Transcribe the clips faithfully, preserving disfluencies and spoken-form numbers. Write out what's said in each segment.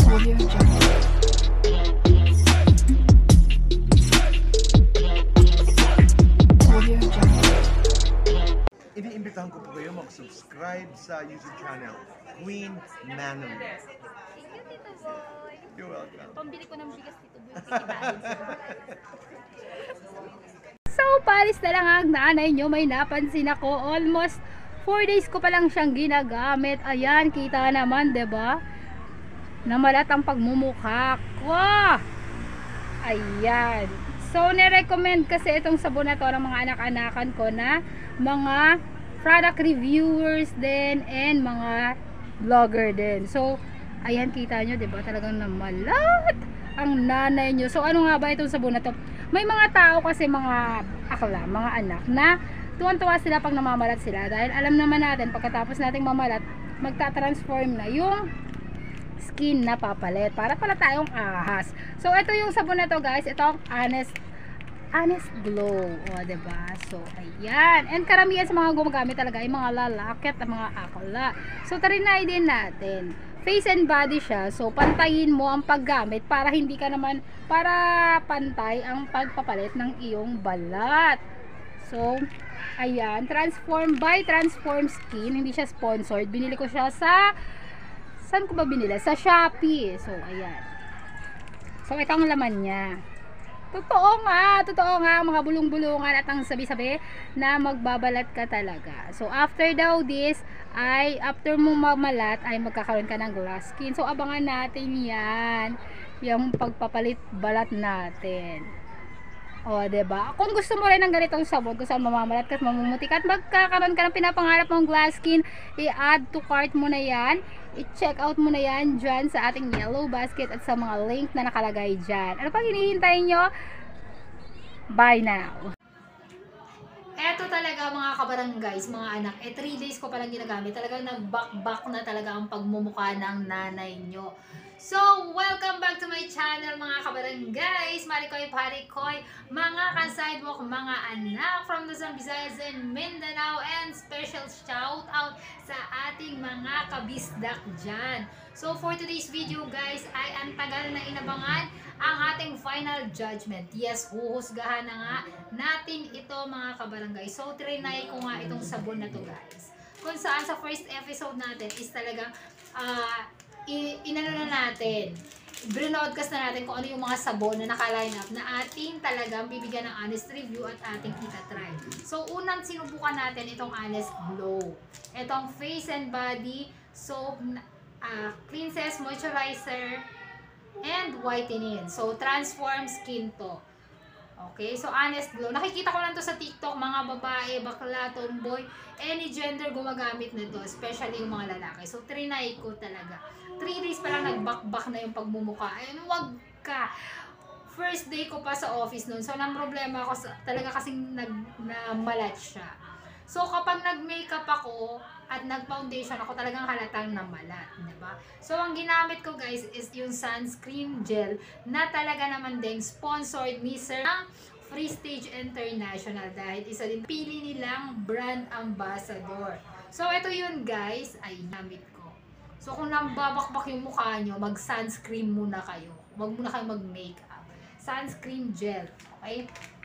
Audio Jungle. Audio Jungle. Iniimbitahan ko po kayo mag-subscribe sa YouTube channel, Queen Manon. Thank you, Tito Boy. You're welcome. Pambili ko ng bigas, Tito Boy. So, paris na lang ang nanay nyo. May napansin ako. Almost four days ko pa lang siyang ginagamit. Ayan, kita naman, diba? Namalat ang pagmumukha ko. Ayan. So, nirecommend kasi itong sabon na to ng mga anak-anakan ko na mga product reviewers din and mga vlogger din. So, ayan, kita nyo, diba? Talagang namalat ang nanay nyo. So, ano nga ba itong sabon na to? May mga tao kasi, mga akla, mga anak na tuwan-tuwa sila pag namamalat sila. Dahil alam naman natin, pagkatapos nating mamalat, magta-transform na yung skin na papalit para pala tayong ahas. So ito yung sabon na to, guys. Ito ang Honest Honest Glow, o diba? So ayan, and karamihan sa mga gumagamit talaga ay mga lalaki at mga akla. So tarinay din natin, face and body siya. So pantayin mo ang paggamit para hindi ka naman, para pantay ang pagpapalit ng iyong balat. So ayan, Transform by Transform Skin. Hindi siya sponsored, binili ko siya sa, saan ko ba binili? Sa Shopee. So, ayan. So, ito ang laman niya. Totoo nga, totoo nga, mga bulong-bulungan at ang sabi-sabi na magbabalat ka talaga. So, after daw this, ay, after mo mamalat, ay magkakaroon ka ng glass skin. So, abangan natin yan. Yung pagpapalit balat natin. O, diba? Kung gusto mo rin ng ganitong sabon, kung saan mamamalat ka at mamumuti ka at magkakaroon ka ng pinapangarap mong glass skin, i-add to cart mo na yan, i-check out mo na yan dyan sa ating yellow basket at sa mga link na nakalagay dyan. Ano pang hinihintay nyo? Buy now! Eto talaga mga kabarangays, mga anak, eh three days ko palang ginagamit, talagang nag-back-back na talaga ang pagmumukha ng nanay nyo. So, welcome back to my channel mga kabarangays, Marikoy Parikoy, mga ka-sidewalk, mga anak from Luzon, Visayas and Mindanao, and special shout out sa ating mga kabisdak dyan. So, for today's video guys, ay ang tagal na inabangan ang ating final judgment. Yes, huhusgahan na nga natin ito mga kabarangay. So, trinay ko nga itong sabon na to guys. Kung saan sa first episode natin is talagang uh, inano na natin, broadcast na natin kung ano yung mga sabon na naka-line up na ating talagang bibigyan ng honest review at ating itatry. So, unang sinubukan natin itong Honest Glow. Itong face and body soap, uh, cleanses, moisturizer, and whitening. So, transform skin to. Okay, so Honest Glow. Nakikita ko lang to sa TikTok, mga babae, bakla, tomboy, any gender gumagamit nito, especially yung mga lalaki. So, trinay ko talaga. three days pa lang nagbakbak na yung pagmumukha. Ayun, wag ka. First day ko pa sa office noon. So, nang problema ako sa, talaga kasing nag, namalat siya. So, kapag nag-makeup ako at nag-foundation ako, talagang halatang namalat. Diba? So, ang ginamit ko guys is yung sunscreen gel na talaga naman din sponsored ni Sir ng Free Stage International dahil isa din pili nilang brand ambassador. So, ito yun guys, ay gamit ko. So, kung nambabakbak yung mukha nyo, mag-sunscreen muna kayo. Huwag muna kayo mag-makeup. Sunscreen gel. Okay?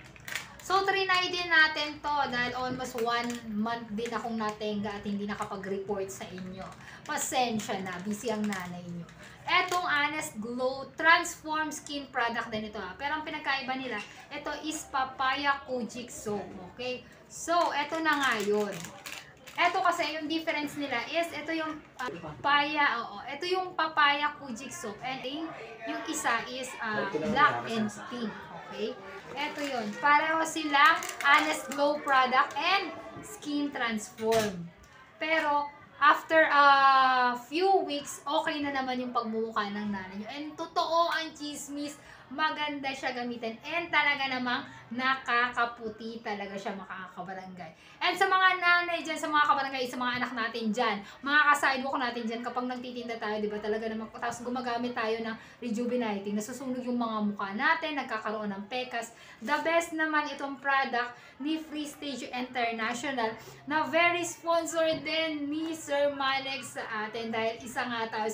So, trinay din natin to dahil almost one month din akong natenga at hindi nakapag-report sa inyo. Pasensya na, busy ang nanay nyo. Etong Honest Glow Transform Skin product din ito ha. Pero ang pinagkaiba nila, ito is Papaya Kojic Soap. Okay? So, eto na nga yun. Ito kasi yung difference nila is ito yung uh, papaya, oo. Ito yung Papaya Kojic Soap and yung isa is uh, black and pink. Okay? Ito yun. Pareho silang Honest Glow product and Skin Transform. Pero after a uh, few weeks, okay na naman yung pagmumukha ng nanay nyo. And totoo ang chismis, maganda siya gamitin. And talaga namang nakakaputi talaga siya mga kabarangay. And sa mga nanay dyan, sa mga kabarangay, sa mga anak natin dyan, mga ka-sidewalk natin dyan, kapag nagtitinda tayo, di ba talaga naman, tapos gumagamit tayo ng rejuvenating, nasusunog yung mga mukha natin, nagkakaroon ng pekas. The best naman itong product ni Free Stage International na very sponsored din ni Sir Malex sa atin dahil isa nga tayo sa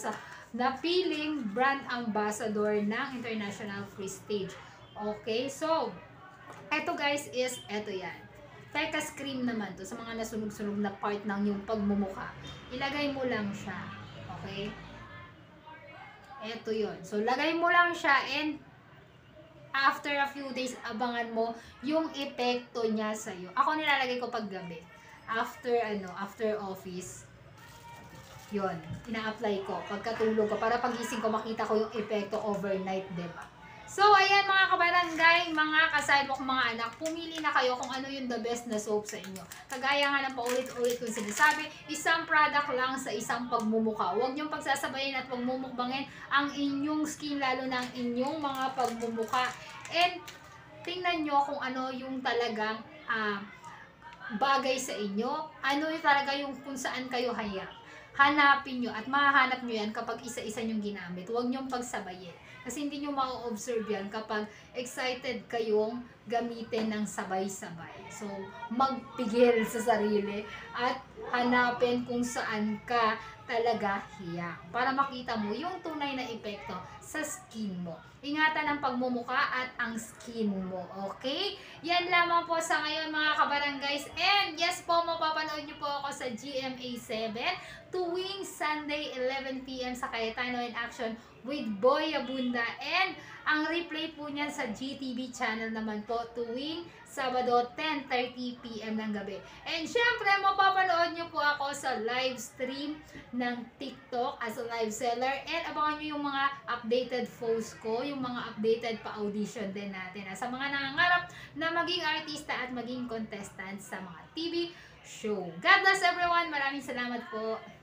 napiling brand ambassador ng International Free Stage. Okay, so, eto guys is, eto yan. Pecas cream naman to, sa mga nasunog-sunog na part ng yung pagmumuka. Ilagay mo lang siya. Okay? Eto yon. So, lagay mo lang siya and after a few days, abangan mo yung epekto niya sa'yo. Ako nilalagay ko pag gabi. After, ano, after office, yon, ina-apply ko pagkatulog ko para pagising ko makita ko yung epekto overnight, diba? So, ayan mga kabarangay, mga kasidewalk, mga anak, pumili na kayo kung ano yung the best na soap sa inyo. Kagaya nga ng paulit-ulit kong sinasabi, isang product lang sa isang pagmumuka. Huwag niyong pagsasabayin at pagmumukbangin ang inyong skin, lalo na ang inyong mga pagmumuka. And, tingnan nyo kung ano yung talagang ah, bagay sa inyo, ano yung talaga yung kung saan kayo hayang. Hanapin nyo at mahahanap nyo yan kapag isa-isa nyong ginamit. Huwag nyong pagsabayin. Kasi hindi nyo ma-observe yan kapag excited kayong gamitin ng sabay-sabay. So, magpigil sa sarili at hanapin kung saan ka talaga hiyang. Para makita mo yung tunay na epekto sa skin mo. Ingatan ang pagmumuka at ang skin mo. Okay? Yan lamang po sa ngayon mga kabarangays. And yes po, mapapanood nyo po ako sa G M A seven tuwing Sunday eleven p m sa Cayetano in Action with Boy Abunda. And ang replay po niyan sa G T V channel naman po tuwing Sabado ten thirty p m ng gabi. And syempre, mapapanood nyo po ako sa live stream ng TikTok as a live seller. And abangan nyo yung mga updated posts ko, yung mga updated pa-audition din natin. Sa mga nangangarap na maging artista at maging contestant sa mga T V show. God bless everyone. Maraming salamat po.